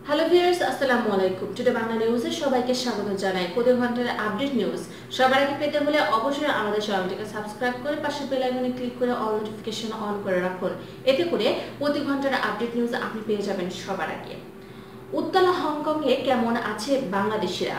Hello viewers, আসসালামু আলাইকুম। Today Bangla নিউজে সবাইকে স্বাগত জানাই। প্রতি ঘন্টার আপডেট নিউজ সবার আগে পেতে হলে অবশ্যই আমাদের চ্যানেলটিকে সাবস্ক্রাইব করে পাশের বেল আইকনে ক্লিক করে অল নোটিফিকেশন অন করে রাখুন। এতে করে প্রতি ঘন্টার আপডেট নিউজ আপনি পেয়ে যাবেন সবার আগে। উত্তাল হংকংয়ে কেমন আছে বাংলাদেশিরা?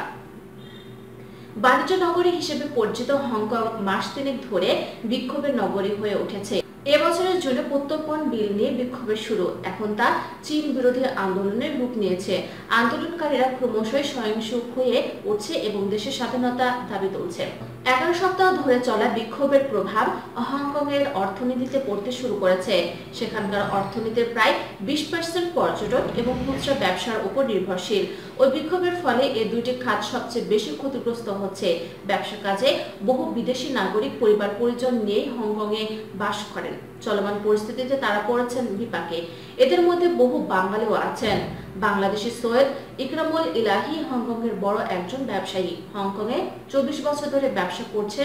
বাণিজ্য নগরী হিসেবে পরিচিত হংকং মাস তিনেক ধরে বিক্ষোভের নগরী হয়ে উঠেছে। এবছরের জুনে প্রত্যর্পণ বিল নিয়ে বিক্ষোভের শুরু, এখন তা চীন বিরোধী আন্দোলনের রূপ নিয়েছে। আন্দোলনকারীরা ক্রমশই সহিংস হয়ে উঠছে এবং দেশের স্বাধীনতা দাবি তুলছে। 11 সপ্তাহ ধরে চলা বিক্ষোভের প্রভাব হংকং এর অর্থনীতিতে পড়তে শুরু করেছে। সেখানকার অর্থনীতির প্রায় 20% পর্যটন এবং খুচরা ব্যবসার উপর নির্ভরশীল। ওই বিক্ষোভের ফলে এই দুইটি খাত সবচেয়ে বেশি ক্ষতিগ্রস্ত হচ্ছে। ব্যবসা কাজে বহু বিদেশি নাগরিক পরিবার পরিজন নিয়ে হংকংয়ে বাস করেন। চলমান পরিস্থিতিতে তারা পড়েছেন বিপাকে। এদের মধ্যে বহু বাঙালিও আছেন। বাংলাদেশি সৈয়দ ইকরামুল ইলাহি হংকংয়ের বড় একজন ব্যবসায়ী। হংকংয়ে 24 বছর ধরে ব্যবসা করছেন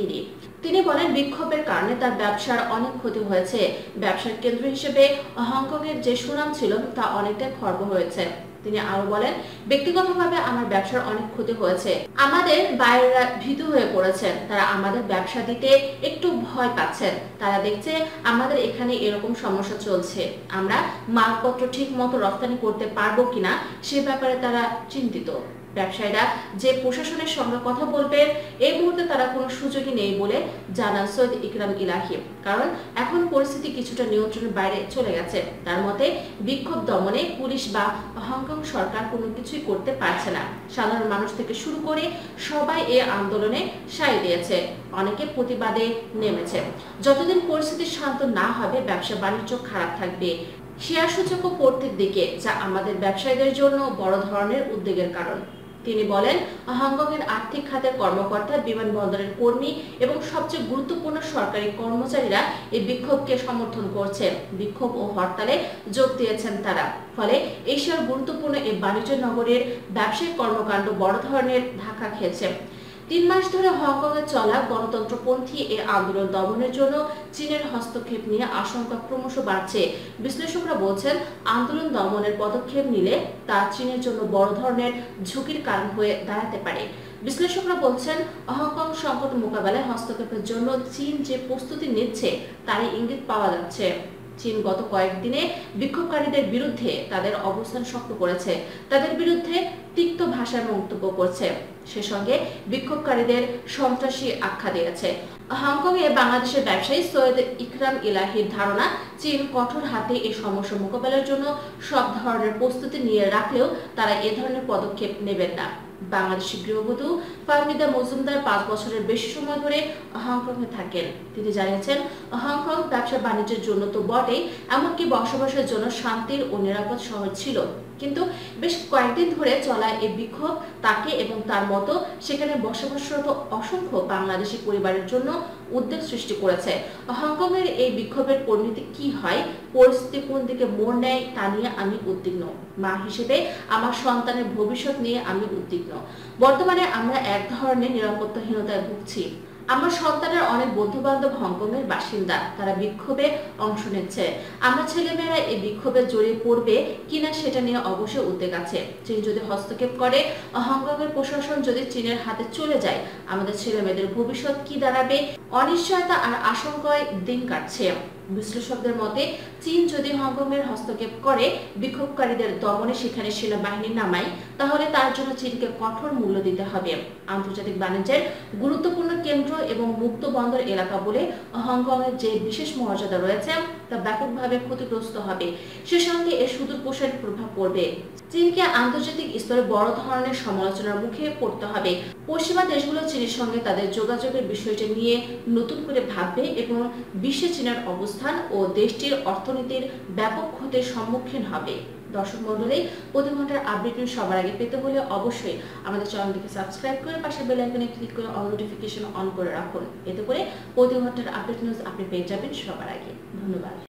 তিনি বলেন, বিক্ষোভের কারণে তার ব্যবসার অনেক ক্ষতি হয়েছে। ব্যবসার কেন্দ্র হিসেবে হংকংয়ের যে সুনাম ছিল তা অনেকটাই খর্ব হয়েছে। তিনি আরো বলেন, ব্যক্তিগতভাবে আমার ব্যবসার অনেক ক্ষতি হয়েছে। আমাদের বাইরেরা ভীতু হয়ে পড়েছেন। তারা আমাদের ব্যবসা দিতে একটু ভয় পাচ্ছেন। তারা দেখছে আমাদের এখানে এরকম সমস্যা চলছে, আমরা মালপত্র ঠিক মতো রপ্তানি করতে পারবো কিনা সে ব্যাপারে তারা চিন্তিত। ব্যবসায়ীরা যে প্রশাসনের সঙ্গে কথা বলবেন এই মুহূর্তে তারা কোনো সুযোগই নেই বলে জানান সৈয়দ ইকরাম ইলাহি, কারণ এখন পরিস্থিতি কিছুটা নিয়ন্ত্রণের বাইরে চলে গেছে। তার মতে বিক্ষোভ দমনে পুলিশ বা হংকং সরকার কোনো কিছুই করতে পারছে না। সাধারণ মানুষ থেকে শুরু করে সবাই এই আন্দোলনে সায় দিয়েছে, অনেকে প্রতিবাদে নেমেছে। যতদিন পরিস্থিতি শান্ত না হবে ব্যবসা বাণিজ্য খারাপ থাকবে। শেয়ার সূচকও পড়তির দিকে, যা আমাদের ব্যবসায়ীদের জন্য বড় ধরনের উদ্বেগের কারণ। তিনি বলেন, হংকংয়ের আর্থিক খাতের কর্মকর্তা, বিমানবন্দরের কর্মী এবং সবচেয়ে গুরুত্বপূর্ণ সরকারি কর্মচারীরা এই বিক্ষোভকে সমর্থন করছে। বিক্ষোভ ও হরতালে যোগ দিয়েছেন তারা। ফলে এশিয়ার গুরুত্বপূর্ণ এই বাণিজ্য নগরের ব্যবসায়িক কর্মকাণ্ড বড় ধরনের ধাক্কা খেয়েছে। 3 মাস ধরে হংকংয়ে চলা গণতন্ত্রপন্থী এই আন্দোলন দমনের জন্য চীনের হস্তক্ষেপ নিয়ে আশঙ্কা ক্রমশ বাড়ছে। বিশ্লেষকরা বলছেন, আন্দোলন দমনের পদক্ষেপ নিলে তা চীনের জন্য বড় ধরনের ঝুঁকির কারণ হয়ে দাঁড়াতে পারে। বিশ্লেষকরা বলছেন, হংকং সংকট মোকাবেলায় হস্তক্ষেপের জন্য চীন যে প্রস্তুতি নিচ্ছে তারই ইঙ্গিত পাওয়া যাচ্ছে। চীন গত কয়েকদিনে বিক্ষোভকারীদের বিরুদ্ধে তাদের অবস্থান শক্ত করেছে, তাদের বিরুদ্ধে তিক্ত ভাষায় মন্তব্য করছে, সে সঙ্গে বিক্ষোভকারীদের সন্ত্রাসী আখ্যা দিয়েছে। হংকংয়ে বাংলাদেশের ব্যবসায়ী সৈয়দ ইকরাম ইলাহির ধারণা, চীন কঠোর হাতে এই সমস্যা মোকাবেলার জন্য সব ধরনের প্রস্তুতি নিয়ে রাখলেও তারা এ ধরনের পদক্ষেপ নেবেন না। বাংলাদেশি গৃহবধূ ফাহমিদা মজুমদার 5 বছরের বেশি সময় ধরে হংকংয়ে থাকেন। তিনি জানিয়েছেন, হংকং ব্যবসা বাণিজ্যের জন্য তো বটেই, এমনকি বসবাসের জন্য শান্তির ও নিরাপদ শহর ছিল। কিন্তু বেশ কয়েকদিন ধরে চলা এই বিক্ষোভ তাকে এবং তার মতো সেখানে বসবাসরত অসংখ্য বাংলাদেশি পরিবারের জন্য উদ্বেগ সৃষ্টি করেছে। হংকংয়ের এই বিক্ষোভের পরিণতি কি হয়, পরিস্থিতি কোন দিকে মোড় নেয় তা নিয়ে আমি উদ্বিগ্ন। মা হিসেবে আমার সন্তানের ভবিষ্যৎ নিয়ে আমি উদ্বিগ্ন। বর্তমানে আমরা এক ধরনের নিরাপত্তাহীনতায় ভুগছি। আমার সন্তানের অনেক বন্ধু বান্ধব হংকংয়ের বাসিন্দা, তারা বিক্ষোভে অংশ নিচ্ছে। আমরা ছেলেমেয়েরা এই বিক্ষোভে জড়িয়ে পড়বে কিনা সেটা নিয়ে অবশ্যই উদ্বেগ আছে। চীন যদি হস্তক্ষেপ করে, হংকংয়ের প্রশাসন যদি চীনের হাতে চলে যায়, আমাদের ছেলে মেয়েদের ভবিষ্যৎ কি দাঁড়াবে, অনিশ্চয়তা আর আশঙ্কায় দিন কাটছে। বিশ্লেষকদের মতে, চীন যদি হংকংয়ের হস্তক্ষেপ করে বিক্ষোভকারীদের দমনে সেখানে সেনাবাহিনী নামায়, তাহলে তার জন্য চীনকে কঠোর মূল্য দিতে হবে। আন্তর্জাতিক বাণিজ্যের গুরুত্বপূর্ণ কেন্দ্র এবং মুক্ত বন্দর এলাকা বলে হংকংয়ের যে বিশেষ মর্যাদা রয়েছে তা ব্যাপকভাবে ক্ষতিগ্রস্ত হবে। সে সঙ্গে এর সুদূর প্রসারী প্রভাব পড়বে। চীনকে আন্তর্জাতিক স্তরে বড় ধরনের সমালোচনার মুখে পড়তে হবে। পশ্চিমা দেশগুলো চীনের সঙ্গে তাদের যোগাযোগের বিষয়টি নিয়ে নতুন করে ভাববে এবং বিশ্বে চীনের অবস্থান ও দেশটির অর্থনীতির ব্যাপক ক্ষতির সম্মুখীন হবে। দর্শক মণ্ডলী, প্রতি ঘন্টার আপডেট নিউজ সবার আগে পেতে হলে অবশ্যই আমাদের চ্যানেলটিকে সাবস্ক্রাইব করে পাশের বেল আইকনে ক্লিক করে অল নোটিফিকেশন অন করে রাখুন। এতে করে প্রতি ঘন্টার আপডেট নিউজ আপনি পেয়ে যাবেন সবার আগে। ধন্যবাদ।